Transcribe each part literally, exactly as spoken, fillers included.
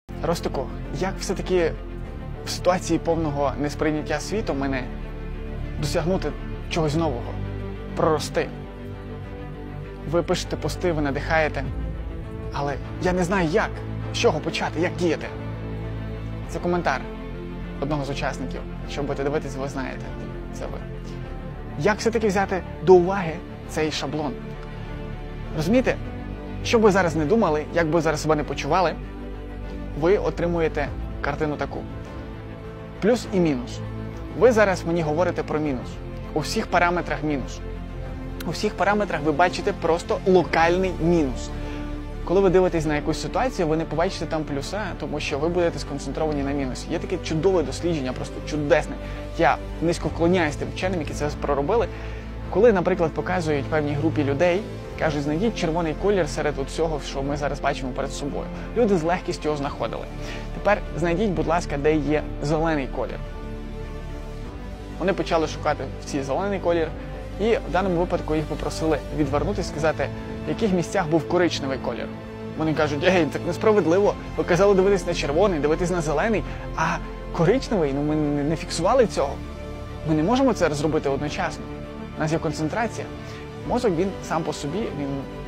Ростику, як все-таки в ситуації повного несприйняття світу мене досягнути чогось нового, прорости? Ви пишете пости, ви надихаєте, але я не знаю як, з чого почати, як діяти. Це коментар одного з учасників. Якщо будете дивитись, ви знаєте, це ви. Як все-таки взяти до уваги цей шаблон? Розумієте, що б ви зараз не думали, як би ви зараз себе не почували, ви отримуєте картину таку. Плюс і мінус. Ви зараз мені говорите про мінус. У всіх параметрах мінус. У всіх параметрах ви бачите просто локальний мінус. Коли ви дивитесь на якусь ситуацію, ви не побачите там плюса, тому що ви будете сконцентровані на мінусі. Є таке чудове дослідження, просто чудесне. Я низько вклоняюсь тим вченим, які це проробили. Коли, наприклад, показують певній групі людей, кажуть, знайдіть червоний колір серед усього, що ми зараз бачимо перед собою. Люди з легкістю його знаходили. Тепер знайдіть, будь ласка, де є зелений колір. Вони почали шукати в цій зелений колір, і в даному випадку їх попросили відвернутися, сказати, в яких місцях був коричневий колір. Вони кажуть, ей, так несправедливо, ви казали дивитись на червоний, дивитись на зелений, а коричневий, ну ми не фіксували цього. Ми не можемо це зробити одночасно. У нас є концентрація. Мозок, він сам по собі, він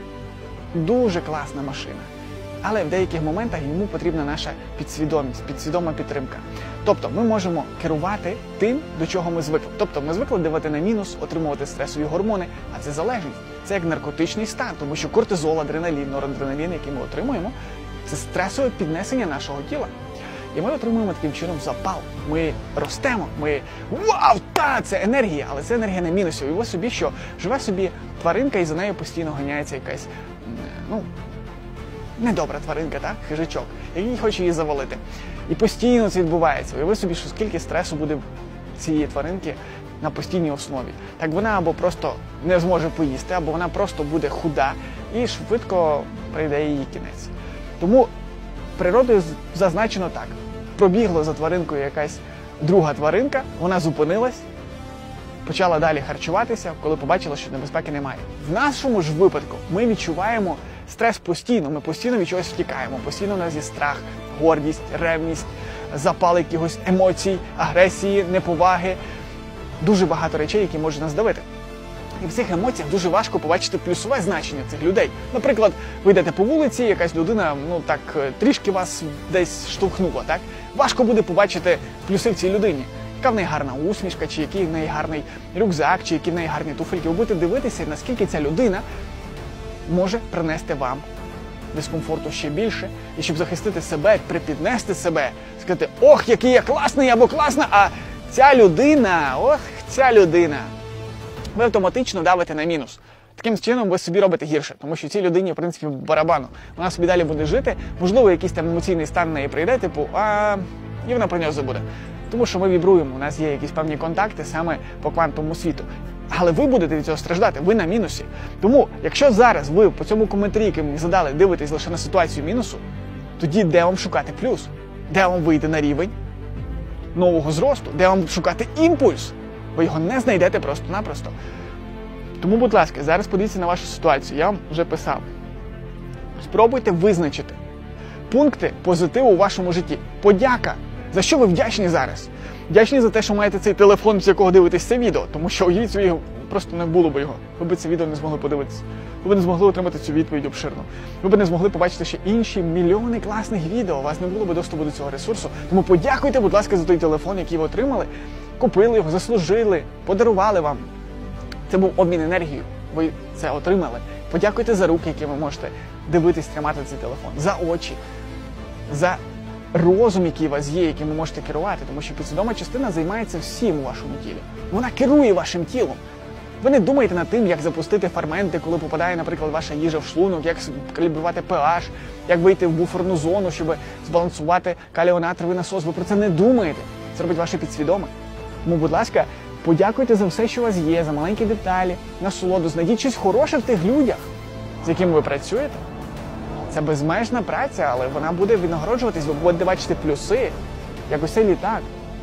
дуже класна машина. Але в деяких моментах йому потрібна наша підсвідомість, підсвідома підтримка. Тобто ми можемо керувати тим, до чого ми звикли. Тобто ми звикли дивити на мінус, отримувати стресові гормони, а це залежність. Це як наркотичний стан, тому що кортизол, адреналін, норадреналін, який ми отримуємо, це стресове піднесення нашого тіла. І ми отримуємо таким чином запал. Ми ростемо, ми вау, та, це енергія, але це енергія на мінусі. Уяви собі, що живе собі тваринка і за нею постійно ганяється якась, ну, недобра тваринка, так, хижачок, який хоче її завалити. І постійно це відбувається. Уяви собі, що скільки стресу буде цієї тваринки на постійній основі. Так вона або просто не зможе поїсти, або вона просто буде худа і швидко прийде її кінець. Тому природою зазначено так. Пробігла за тваринкою якась друга тваринка, вона зупинилась, почала далі харчуватися, коли побачила, що небезпеки немає. В нашому ж випадку ми відчуваємо стрес постійно, ми постійно від чогось втікаємо, постійно у нас є страх, гордість, ревність, запал якихось емоцій, агресії, неповаги. Дуже багато речей, які можуть нас давити. І в цих емоціях дуже важко побачити плюсове значення цих людей. Наприклад, ви йдете по вулиці, якась людина, ну так, трішки вас десь штовхнула, так? Важко буде побачити плюси в цій людині. Яка в неї гарна усмішка, чи який в неї гарний рюкзак, чи які в неї гарні туфельки. Ви будете дивитися, наскільки ця людина може принести вам дискомфорту ще більше. І щоб захистити себе, припіднести себе, сказати, ох, який я класний або класна, а ця людина, ох, ця людина. Ви автоматично давите на мінус. Таким чином ви собі робите гірше, тому що цій людині, в принципі, барабану. Вона собі далі буде жити, можливо, якийсь там емоційний стан на неї прийде, типу, а і вона про нього забуде. Тому що ми вібруємо, у нас є якісь певні контакти саме по квантовому світу. Але ви будете від цього страждати, ви на мінусі. Тому, якщо зараз ви по цьому коментарі, який мені задали, дивитесь лише на ситуацію мінусу, тоді де вам шукати плюс? Де вам вийти на рівень нового зросту? Де вам шукати імпульс? Ви його не знайдете просто-напросто. Тому, будь ласка, зараз подивіться на вашу ситуацію. Я вам вже писав. Спробуйте визначити пункти позитиву у вашому житті. Подяка. За що ви вдячні зараз? Вдячні за те, що маєте цей телефон, з якого дивитесь це відео. Тому що, уявіть собі, просто не було б його. Ви б це відео не змогли подивитися. Ви б не змогли отримати цю відповідь обширно. Ви б не змогли побачити ще інші мільйони класних відео. У вас не було б доступу до цього ресурсу. Тому подякуйте, будь ласка, за той телефон, який ви отримали. Купили його, заслужили, подарували вам. Це був обмін енергією. Ви це отримали. Подякуйте за руки, які ви можете дивитись, тримати цей телефон. За очі. За розум, який у вас є, яким ви можете керувати. Тому що підсвідома частина займається всім у вашому тілі. Вона керує вашим тілом. Ви не думаєте над тим, як запустити ферменти, коли попадає, наприклад, ваша їжа в шлунок, як калібрувати pH, як вийти в буферну зону, щоб збалансувати каліонатровий насос. Ви про це не думаєте. Це робить ваше підсвідоме. Тому, будь ласка, подякуйте за все, що у вас є, за маленькі деталі, насолоду. Знайдіть щось хороше в тих людях, з якими ви працюєте. Це безмежна праця, але вона буде винагороджуватись, ви будете бачити плюси, як ось цей літак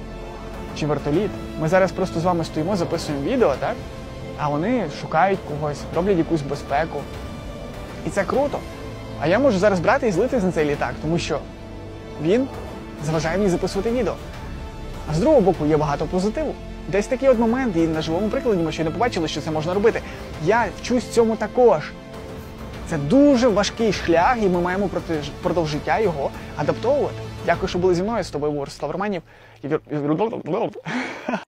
чи вертоліт. Ми зараз просто з вами стоїмо, записуємо відео, так? А вони шукають когось, роблять якусь безпеку. І це круто. А я можу зараз брати і злитись на цей літак, тому що він заважає мені записувати відео. А з другого боку, є багато позитиву. Десь такий от момент, і на живому прикладі ми ще не побачили, що це можна робити. Я вчусь цьому також. Це дуже важкий шлях, і ми маємо впродовж життя його адаптовувати. Дякую, що були зі мною. З тобою був Ростислав Романів.